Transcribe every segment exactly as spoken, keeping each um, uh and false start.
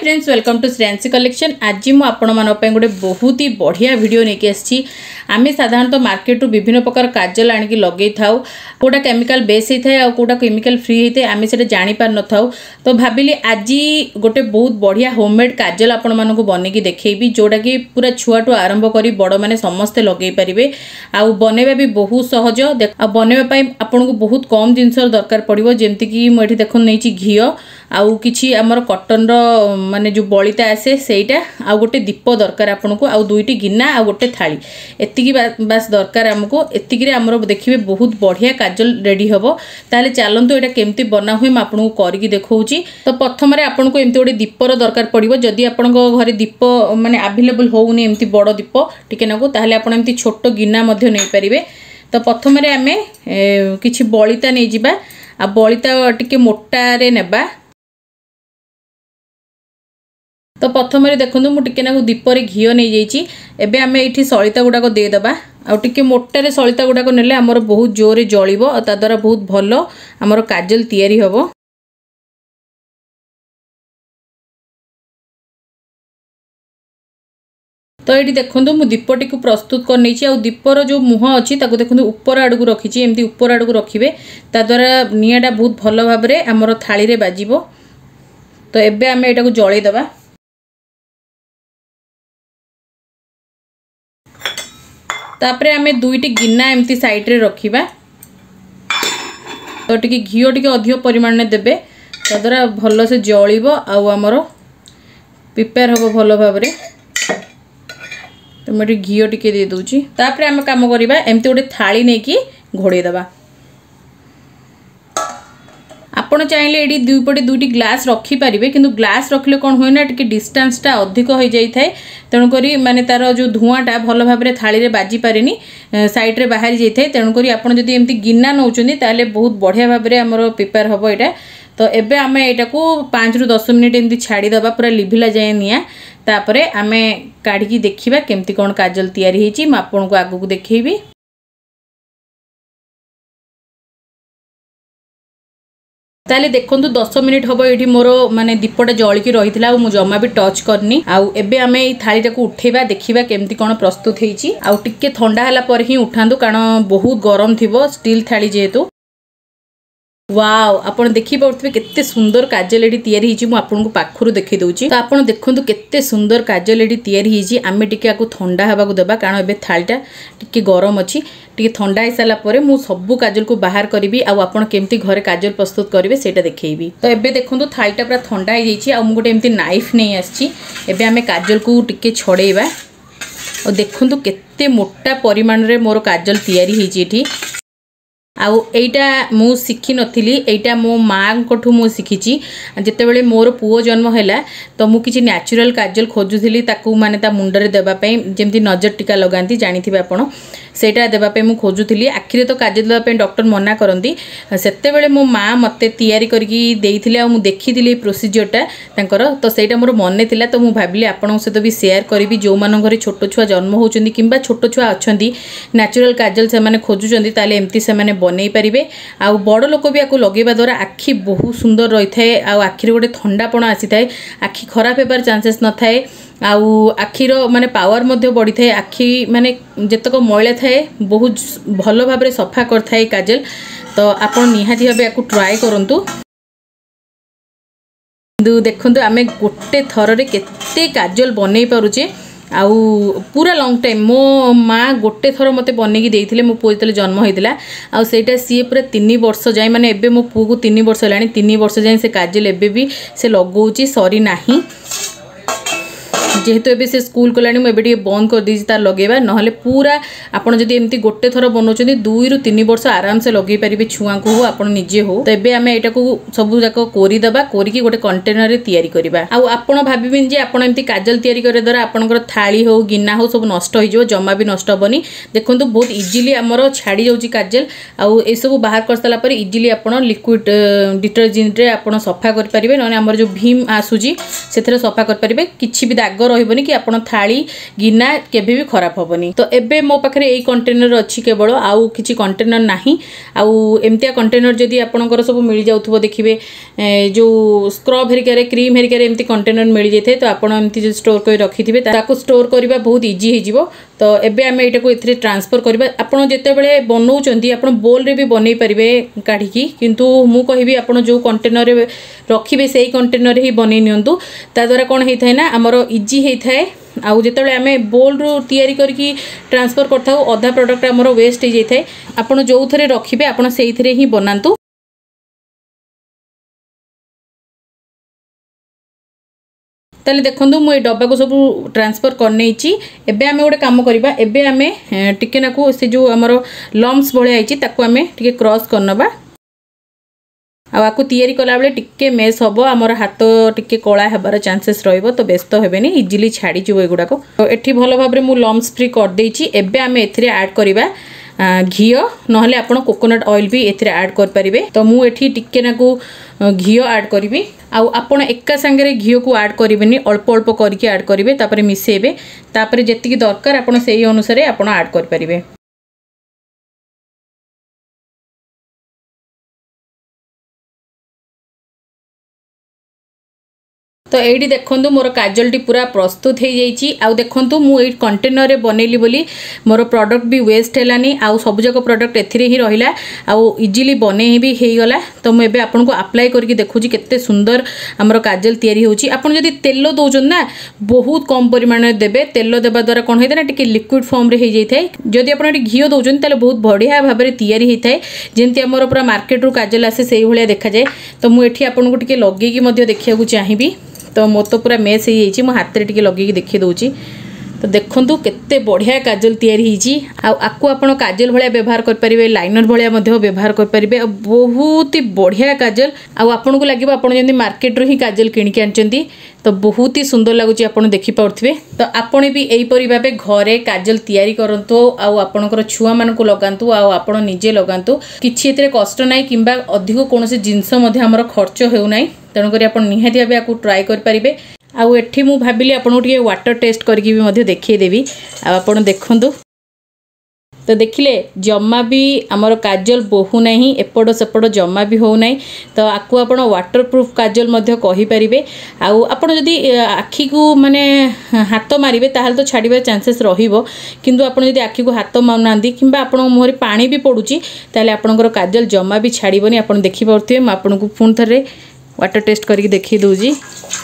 Friends welcome to Shreyansi collection. आज मुझे आपण गोटे बहुत ही बढ़िया वीडियो नहीं आसी। आम साधारणतः मार्केट विभिन्न प्रकार काजल आनिकी लगे था कौटा केमिकल बेस होता है कौटा केमिकल फ्री होता है आम से जापर न था। तो भाविली आज गोटे बहुत बढ़िया होममेड काजल आपण मानक बनईकी देखी जोटा कि पूरा छुआठू आरंभ कर बड़ मैंने समस्ते लगे पारे। आ बनवा भी बहुत सहज बनवाई आपन को बहुत कम जिनस दरकार पड़ो जमती मुझे देख नहीं घी आउ कि आमर कटन माने जो बलिता आसे सेटा आ गोटे दीप दरकार आपन को आउ दुईटी गिना आ गोटे थाली एतिकी बास दरकार आमको। एतिकी आमर देखिए बहुत बढ़िया काजल रेडी हम। ताले चलतु यहाँ केमती बना हुए आपको करके देखौची। तो प्रथम आपन को एमती गोटे दीपर दरकार पड़ो। जदि आपण घरे दीप माने अवेलेबल होउनी एमती बड़ दीप टिके नाकू ताहले आपण एमती छोट गिना मध्य नहीं पारिबे। तो प्रथम आमे किछि बलिता नहीं जिबा आ बलिता टिके मोटा रे नेबा। तो प्रथम देखो मुझे दीपर घी नहीं जाइए आम ये सलिता गुड़ाक देदेबा आउे मोटारे सलिता गुड़ाक नेले आमर बहुत जोरे जलिब ताद्वारा बहुत भल आमर काजल तैयारी हम। तो ये देखो मुझे दीपटी को प्रस्तुत कर नहीं आ दीपर जो मुह अच्छी देखो ऊपर आड़ को रखी एमती ऊपर आड़ को रखिए ताद्वारा निआटा बहुत भल भाव में आमर थाली रे बाजिबो। तो एबे आम यहाँ जलैदेबा। तापरे आमे दुईटी गिना एमती साइड रे रखिबा। तो टिके घी टिके अधिक परिमाण में देबे ताद्वारा भल से जलिब आउ आमर प्रिपेयर हम भल भाव में। तो मुझे घी टिके दे दूची। तापरे आमे काम करिबा एमती गोटे थाली नहीं कि घोड़े देबा। आपण चाहिए ये दुईपटे दुईटी ग्लास रखिपारे कि ग्लास रखिले कौन हुए ना टी डिस्टेंसटा अधिक हो जाए तेणुक माने तार जो धुआंटा भल भाव में थाली रे बाजी पारे साइड रे बाहरी जाए। तेणुक आपड़ जब एमती गिना नौचंदी ताले बहुत बढ़िया भाव में आमर प्रिपेयर हम यहाँ। तो एबे आमे एटा को पाँच रु दस मिनिट एमती छाड़ीदबा पूरा लिभिला जाए निआ। तापरे आमे काढ़ी देखिबा केमती कौन काजल तैयारी होईची म आपन को आगु को देखैबी। ताले देखंतु दस मिनिट हम ये मोर माने दीपटा जलिकी रही था जमा भी टच करनी। आउ एबे आमे ई थाली को उठेबा देखिबा केमती कौन प्रस्तुत होईची। आउ टिके ठंडा हला पर ही उठांतु कारण बहुत गरम थिबो स्टील थाली जेहेतु। वाओ आपण देखि पाउथबे केते सुंदर काजल एडी तयारी हिची मु आपन को पाखरु देखि दउची। तो आपण देखंतु केते सुंदर काजल एडी तयारी हिची। आमे टिके आकु ठंडा हबा को देबा कारण एबे थालीटा टिके गरम अछि। टिके ठंडा हे साला परे मु सबु काजल को बाहर करबी आ आपण केमती घरे काजल प्रस्तुत करिवे सेटा देखैबी। तो एबे देखंतु थालीटा पूरा ठंडा हे जाइछि आ मु गोटे एमती नाइफ नै आछि। एबे आमे काजल को टिके छड़ेबा और देखंतु केते मोटा परिमाण रे मोर काजल तयारी हिची एठी। आउ एटा मु शिखी नथिली एटा मो मां कोठु मु शिखिची। जते बेले मोर पुओ जन्म हैला तो मु किछि नेचुरल काजल खोजुथिली ताकू माने ता मुंडरे देबा पई जेमति नजर टिका लगांती जानिथिबे आपण सेटा देबा पे मु खोजुथिली। आखिरे तो काजल देबा पे डॉक्टर मना करंती सेते बेले मो मां मते तयारी करकी देइथिले आ मु देखिथिली प्रोसीजरटा तांकर। तो सेटा मोर मने थिला तो मु भाबिली आपण से तो भी शेयर करबी जो मान घरे छोटो छुआ जन्म होचंदी किंबा छोटो छुआ अछंदी नेचुरल काजल से माने खोजुचंदी ताले एमती से माने बनै पारिबे। आ बड़ लोक भी आकु लगेबा द्वारा आखि बहुत सुंदर रही थाए। आ आखिरे गोटे ठंडापण आसी थाए आखि खराब हेबार चांसेस न थाए। आउ आखिर माने पावर मध्य बढ़ी थाए आखि माने जतक मैला थाए बहुत भल भाव में सफा कर थाए काजल। तो आपण निहाती भाबे आकु ट्राई करंतु। देखंतु आमे गोटे थर रे केते काजल बनै पारुचे आउ पूरा लॉन्ग टाइम मो माँ गोटे थर मते बनैकी देइथिले मो पुओ जतले जन्म होइतिला। आ सेटा सी पूरा तीन वर्ष जाए माने एबे मो पुओ को तीन वर्ष लानी तीन वर्ष जाए से काजल एबे भी से लगौची सरी नाही। जेहेतु एबे से स्कूल कलानी मु एबे बंद कर दी तार लगेबा नहले पूरा आपण जदी एमती गोटे थर बनौचंदी दुई रु तीन वर्ष आराम से लगे पारिबे छुआ को हो आपण निजे हो। तो एबे आमे एटा को सब जाक कोरी दबा कोरी गोटे कंटेनर रे तयारी करबा। आ आपण भाबिबिन जे आपण एमती काजल तयारी करे द्वारा आपनकर थाली हो गिना हो सब नष्ट हो जो जमा भी नष्ट बनी। देखंतु बहुत इजीली हमर छाड़ी जाउची काजल आ ए सब बाहर कर सला पर इजीली आपण लिक्विड डिटर्जेंट रे आपण सफा कर पारिबे नने हमर जो भीम आसुजी सेथरे सफा कर पारिबे किछि भी दाग रहबनी कि आपण थाली गिना केबे भी खराब होबनी। तो एबे मो पाखरे एई कंटेनर अछि केवल, आउ किछि कंटेनर नाही। आउ एमतिया कंटेनर जदी आपणकर सब मिल जाउथबो देखिबे जो स्क्रब हेरिकारे क्रीम हेरिकारे एमती कंटेनर मिल जाइथे, तो आपण एमती जो स्टोर कर रखिथिबे ताको स्टोर करबा बहुत इजी हे जिवो। तो एबे आमे एटा को एथरे ट्रांसफर करबा। आपण जेते बेले बनौचंदी आपण बोल रे भी बनै परिबे काढिकी, किंतु मु कहिबी आपण जो कंटेनर रे रखिबे सेही कंटेनर ही बनै नियंतु। ता द्वारा कोन हेइथाय ना हमरो इजी हेइथाय। आउ जेतेबेले आमे बोल रो तयारी करके ट्रांसफर करथाउ अधा प्रोडक्ट हमरो वेस्ट हे जाइथाय। आपण जो थरे रखिबे आपण सेही थरे ही बनांतु। ताले देखंतु मु ए डब्बा को सब ट्रांसफर कर नेछि। एबे आमे गोटे काम करबा, एबे आमे टिके नाकू से जो हमरो लम्स भले आइछि ताको आमे टिके क्रॉस करनबा। आ आकु तयारी कला बेले टिके मेस हबो, हमर हाथ टिके कळा हेबार चांसेस रहइबो। तो व्यस्त हेबेनी, इजीली छाडी जिवो एगुडा को। तो एठी भलो भाबरे मु लम्स फ्री कर देछि। एबे आमे एथरे ऐड करबा घिओ, नहले आपण कोकोनट ऑयल भी एथरे ऐड कर परिबे। तो मु एठी टिके नाकू घिओ ऐड करिबी। आउ आपण एका संगे घिओ को ऐड करिबेनी, अल्प अल्प करके ऐड करिवे, तापरे मिसेबे, तापरे जेतिकी दरकार आपण सेही अनुसार आपण ऐड कर परिबे। तो एडी देखंतु मोर काजलटी पूरा प्रस्तुत हो जाइछि। आउ देखंतु मु एई कंटेनर रे बनेली बोली मोर प्रोडक्ट भी वेस्ट हेलानी। आउ सब जक प्रोडक्ट एथिरे ही रहिला, आउ इजीली बने भी हेई गला। तो मु एबे आपन को अप्लाई करके देखुची केते सुंदर हमर काजल तयारी होची। आपन जदी तेल दोउछन ना बहुत कम परिमाण रे देबे। तेल देबा द्वारा कोन हेते ना टिके लिक्विड फॉर्म रे हे जाइथाय। जदी आपन एटी घिओ दोउछन ताले बहुत बढ़िया भाबरे तयारी हेइथाय, जेंति हमर पूरा मार्केट रू काजल आसे सेही भलिया देखा जाय। तो मु एठी आपन को टिके लगे की मध्ये देखिया को चाहिबी। तो मो तो पूरा मेस हो जाइए, मो हाथ रे टिके लगे देखी दूची। तो देखंतु केते बढ़िया काजल तयारी हिची। आकु आपण काजल भलिया व्यवहार कर परिबे, लाइनर भलिया मध्ये व्यवहार कर परिबे। बहुत ही बढ़िया काजल। आ आपण को लागिबो आपण जंदी मार्केट रो ही काजल किन के आनचंदी। तो बहुत ही सुंदर लागुची, आपण देखि पाउथबे। तो आपण भी एई परि भाबे घरे काजल तयारी करंतो, आ आपणकर छुआ मान को लगांतु, आ आपण निजे लगांतु। किछि एतरे कष्ट नाही किंबा अधिक कोनोसे जिंस मध्ये हमर खर्च हेउ नाही। तेणु करी आपण निहाती भाबे आकु ट्राई कर परिबे। आउ एठी मु भाबिली आपन टिके वाटर टेस्ट करके भी मध्ये देखिए देबी। आ आपण देखंतु। तो देखिले जम्मा भी आमर काजल बहु नहीं, एपट सेपट जम्मा भी हो नहीं। तो आकु आपण वाटर प्रूफ काजल मध्ये कहि परिबे। आउ आपण जदी आखी को माने हाथ मारिबे ताहाल तो छाडिबा चांसेस रहिबो, किंतु आपण जदी आखी को हाथ मारनांदी किंबा आपण मोहरे पानी भी पडुची ताले आपणकर काजल जम्मा भी छाडिबोनी। आपण देखि परथिबे। म आपण को पुन थरे वाटर टेस्ट करके देखि दोजी।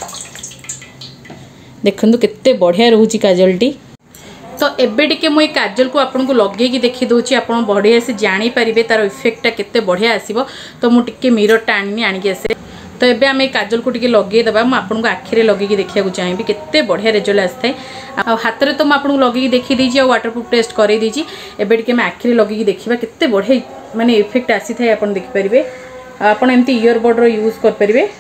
देखंतु केते बढ़िया रहूची काजलटी। तो एबे टिके मुई काजल को आपन को लगे की देखि दोची, आपन बढ़िया से जानि परिबे तार इफेक्टटा केते बढ़िया आसीबो। तो मु टिके मिरर टाणी आनी के आसे। तो एबे आमे काजल को टिके लगे दबा। मु आपन को आखि रे लगे की देखिया को चाहिबी केते बढ़िया रिजल्ट आस्ताय। आ हाथ रे तो मु आपन को लगे की देखि देची, आ वाटर प्रूफ टेस्ट करे देची। एबे टिके मैं आखि रे लगे की देखिबा केते बढ़िया माने इफेक्ट आसी थाय आपन देखि परिबे। आपन एमती ईयरबड रो यूज कर परिबे।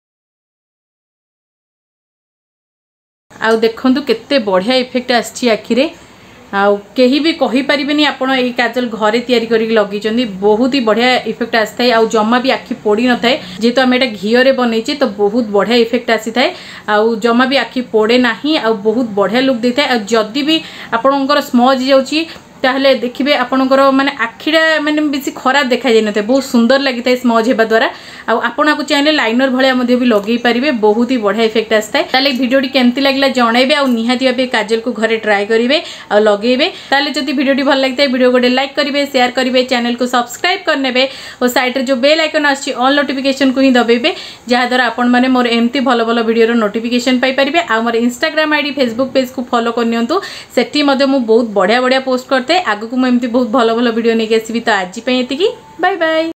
आउ देखंतु केते बढ़िया इफेक्ट आछि आखि रे। आउ केही भी कहि परिबेनी आपण एई काजल घरे तयारी करी लगी चंदी। बहुत ही बढ़िया इफेक्ट आस्थाय। आउ जम्मा भी आखि पोड़ी न थाए, जेतो हम एटा घियो रे बनैछि। तो बहुत बढ़िया इफेक्ट आसी थाए। आउ जम्मा भी आखि पोड़े नाही। आउ बहुत बढ़िया लुक देथाय। आ जदी भी आपणकर स्मज जाउछि ताहले देखिबे आपणकर माने आखिडा माने बेसी खराब देखा जाय नथे, बहुत सुंदर लागि थाए स्मज हेबा द्वारा। आ आपण को चाहिले लाइनर भलिया मध्ये भी लगेई परिबे। बहुत ही बढ़िया इफेक्ट आस्ताय। ताले वीडियोटी केमति लागला जणाइबे। आ निहाती भाबे काजल को घरे ट्राई करिवे आ लगेइबे। ताले जदी वीडियोटी भल लागिताय वीडियो गोटे लाइक करिवे, शेयर करिवे, चैनल को सब्सक्राइब करनेबे और साइड रे जो बेल आइकन आछि ऑल नोटिफिकेशन को ही दबेबे, जहा द्वारा आपण माने मोर एमती भलो भलो वीडियो रो नोटिफिकेशन पाई परिबे। आ मोर इंस्टाग्राम आईडी फेसबुक पेज को फॉलो कर नियंतु। सेठी मध्ये मु बहुत बढ़िया बढ़िया पोस्ट करते। आगु को मु एमती बहुत भलो भलो वीडियो नै के आसीबी। तो आज पई एतिकी, बाय बाय।